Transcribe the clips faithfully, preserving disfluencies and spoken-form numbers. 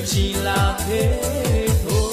chỉ là thế thôi.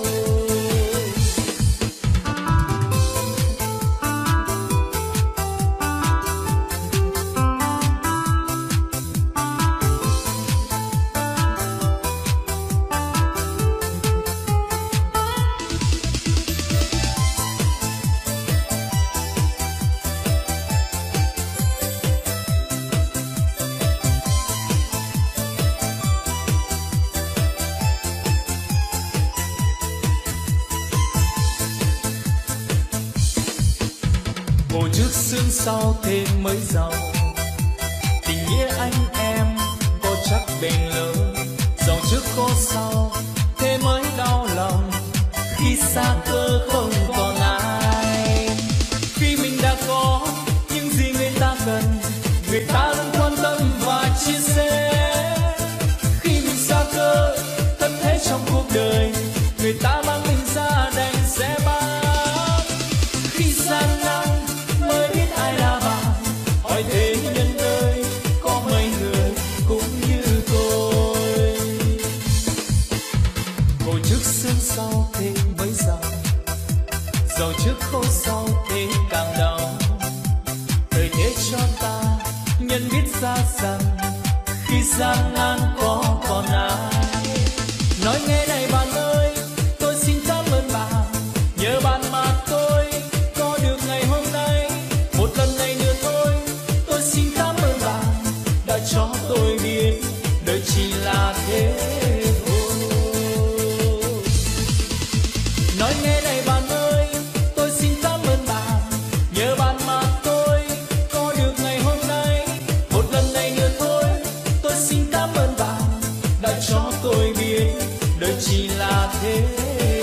Hồ trước sương sau thêm mới giàu, tình nghĩa anh em có chắc bền lâu. Dòng trước có sau thế mới đau lòng, khi xa cơ không còn ai. Khi mình đã có những gì người ta cần, người ta luôn quan tâm và chia sẻ. Khi mình xa cơ thất thế trong cuộc đời, người ta mang mình ra đành sẽ bán. Khi gian nan mới biết ai là bạn, hỏi thế nhân ơi có mấy người cũng như tôi. Ngồi trước sương sau thêm mới giàu, giàu trước khô sau thế càng đau. Thời thế cho ta nhận biết ra rằng, khi gian nan có còn ai. Nói nghe này bạn ơi, tôi xin cảm ơn bạn, nhờ bạn mà tôi có được ngày hôm nay. Một lần này nữa thôi, tôi xin cảm ơn bạn đã cho tôi biết đời chỉ là thế thôi. Nói nghe này bạn ơi, tôi xin cảm ơn bạn, nhờ bạn mà tôi có được ngày hôm nay. Một lần này nữa thôi, tôi xin cảm ơn bạn đã cho tôi biết đời chỉ là thế thôi.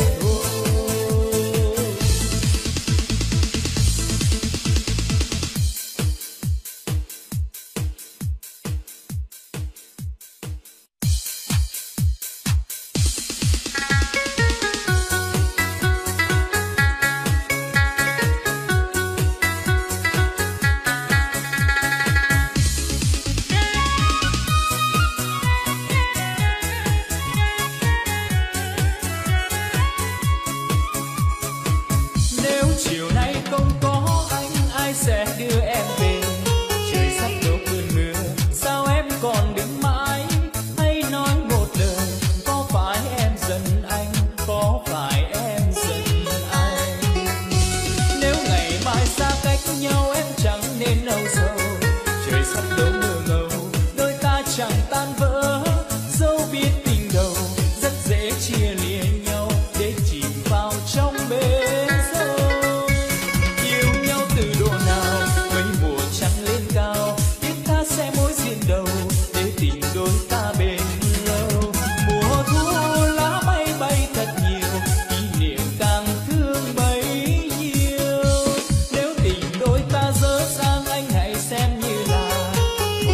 Nếu chiều nay không có anh, ai sẽ đưa em về? Trời sắp đổ cơn mưa, sao em còn đứng mãi? Hãy nói một lời, có phải em giận anh? Có phải em giận anh? Nếu ngày mai xa cách nhau em chẳng nên âu sầu. Trời sắp đổ mưa ngầu, đôi ta chẳng tan vỡ. Dẫu biết tình đầu rất dễ chia lìa nhau, để chìm vào trong bể dâu. Yêu nhau từ độ nào mấy mùa trăng lên cao, biết ta sẽ mối duyên đầu để tình đôi ta bền lâu. Mùa thu lá bay bay thật nhiều, kỷ niệm càng thương bấy nhiêu. Nếu tình đôi ta dở dang anh hãy xem như là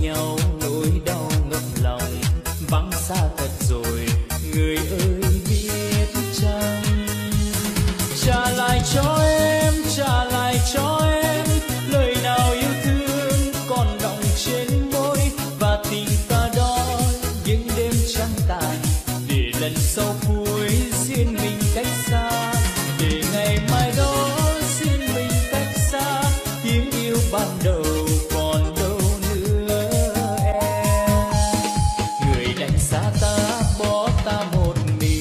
nhau nỗi đau ngập lòng, vắng xa thật rồi người ơi biết chăng. Trả lại cho em, trả lại cho em lời nào yêu thương còn đọng trên môi, và tình ta đó những đêm trăng tàn, để lần sau cuối duyên mình cách xa, để ngày mai đó duyên mình cách xa, tiếng yêu ban đầu còn đâu nữa em. Người đánh xa ta bỏ ta một mình,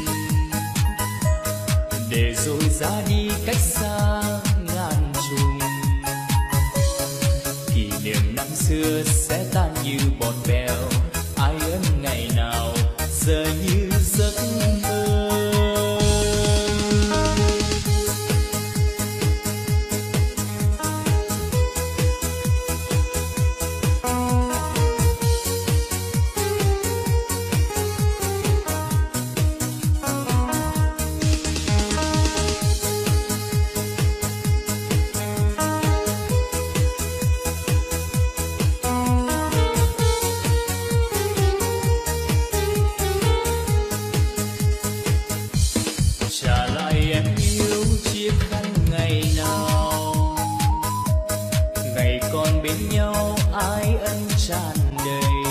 để rồi ra đi cách xa ngàn trùng. Kỷ niệm năm xưa sẽ tan như bọt bèo, ai ân ngày nào giờ như giấc mơ. Trả lại em yêu chiếc khăn ngày nào, ngày còn bên nhau ái ân tràn đầy.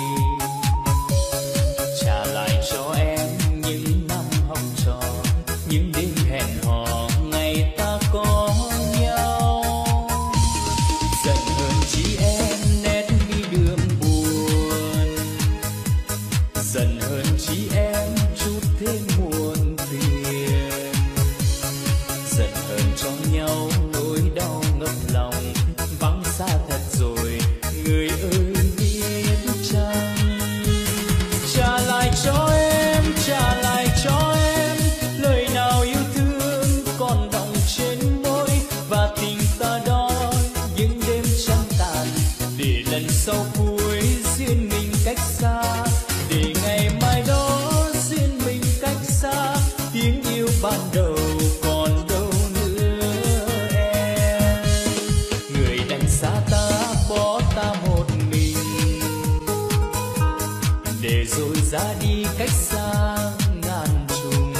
Trả lại cho em những năm học trò, những đêm hẹn hò ngày ta có nhau. Giận hơn chỉ em nét mi đường buồn, giận hơn chỉ em chút thêm muộn phiền. Giận hơn cho nhau nỗi đau ngập lòng, vắng xa thật rồi người ơi biết chăng. Trả lại cho em, trả lại cho em lời nào yêu thương còn đọng trên môi, và tình ta đó những đêm trăng tàn, để lần sau cuối duyên mình cách xa, để ngày mai đó duyên mình cách xa, tiếng yêu ban đầu còn đâu nữa em. Người đánh xa ta bỏ ta một mình, để rồi ra đi cách xa ngàn trùng.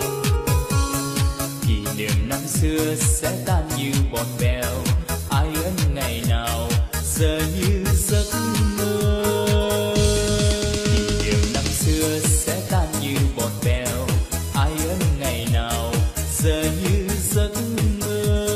Kỷ niệm năm xưa sẽ tan như bọt bèo, ai ân ngày nào giờ như giấc mơ. Kỷ niệm năm xưa sẽ tan như bọt bèo, ai ân ngày nào giờ như giấc mơ.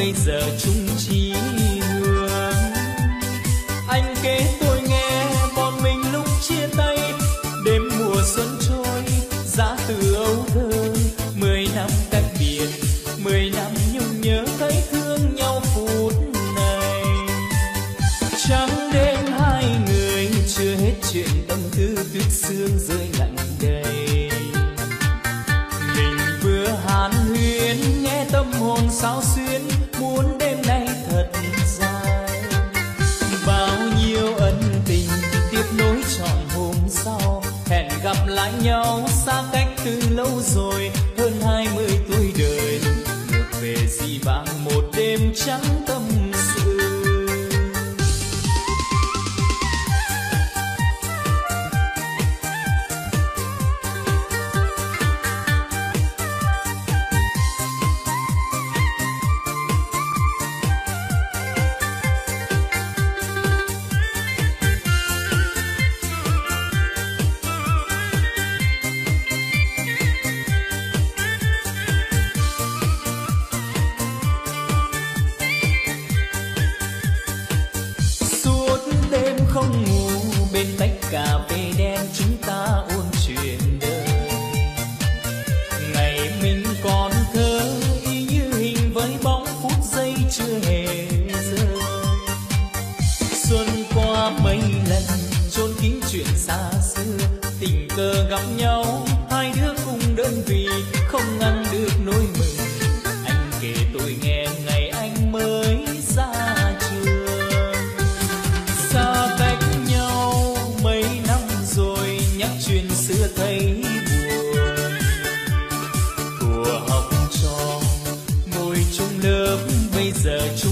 bây giờ chung chí hướng. Anh kể tôi nghe bọn mình lúc chia tay, đêm mùa xuân trôi giá từ âu thơ. Mười năm cách biệt, mười năm nhung nhớ thấy thương nhau phút này. Trắng đêm hai người chưa hết chuyện tâm tư, tuyết sương rơi lạnh đầy. Mình vừa hàn huyên nghe tâm hồn sao xuyến, muốn đêm nay thật dài. Bao nhiêu ân tình tiếp nối trọn hôm sau, hẹn gặp lại nhau xa cách từ lâu rồi. Hơn hai mươi tuổi đời ngược về dĩ vãng một đêm trắng tâm sự. Không ngủ bên tách cà phê đen chúng ta ôn chuyện đời. Ngày mình còn thơ y như hình với bóng phút giây chưa hề rơi. Xuân qua mấy lần chôn kín chuyện xa xưa, tình cờ gặp nhau hai đứa cùng đơn vị không ngăn được nỗi mừng. Anh kể tôi nghe ngày anh mới ra trường. Xa cách nhau mấy năm rồi nhắc chuyện xưa thấy buồn. Thuở học trò ngồi chung lớp bây giờ